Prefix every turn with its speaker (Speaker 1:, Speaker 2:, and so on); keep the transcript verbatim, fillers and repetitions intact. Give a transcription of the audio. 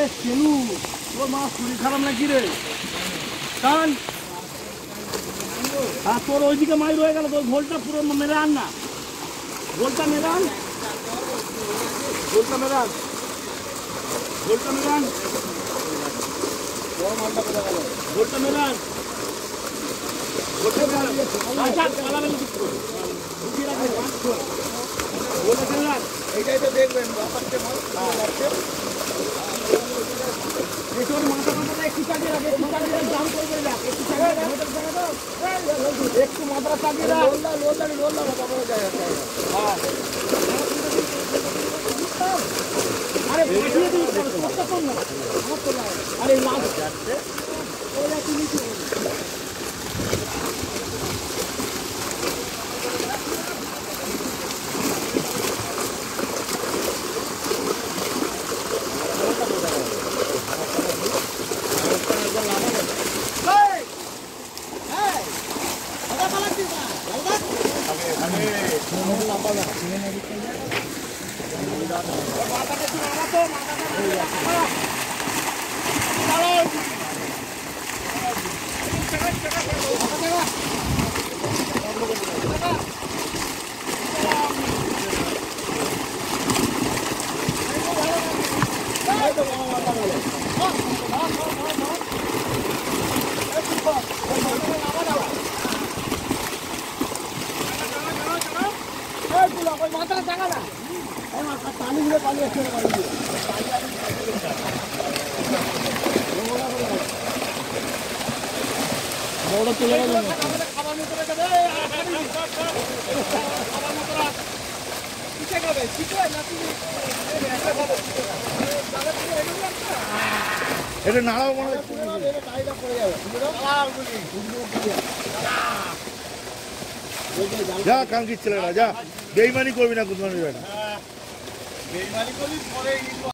Speaker 1: চেলু তোর মা শরীর খারাপ নাকি রে? কারণ আর তোর ওইদিকে মাই রয়ে গেল, তোর ঘোলটা পুরো মেরে আন না, ঘোলটা মেরে আন, ঘোলটা মেরে আন, ঘোলটা মেরে আন, ঘোলটা মেরে আন,
Speaker 2: এইটাই তো দেখবেন
Speaker 1: তোর মাথা মাথাটা একটু চালিয়ে রাখ, একটু চালিয়ে রাখ, জাম করে করে রাখ, একটু চালিয়ে রাখ, একটু মাথাটা চালিয়ে রাখ।
Speaker 2: লোল্লা লোল্লা লোল্লা বাবা যায় হ্যাঁ
Speaker 1: আরে পাঠিয়ে দিই কষ্ট কম না আমার তো লাগে। আরে লাভ যাচ্ছে ওরা তুমি কি মাথাটা টাকা না পানি গুলো পানি আসছে না পানি বড় চলে গেল খাবার মতো রেখে দে খাবার মতো রাখ কিসে খাবে চিকন না তুমি
Speaker 2: এটা নাড়াও মনে হচ্ছে
Speaker 1: এটা টাইটা পড়ে যাবে নাড়াও গুলি
Speaker 2: যা কাঙ্কির ছেলেরা যা বেইমানি করবি না কুদমানি বেটা
Speaker 1: বেইমানি করবি পরে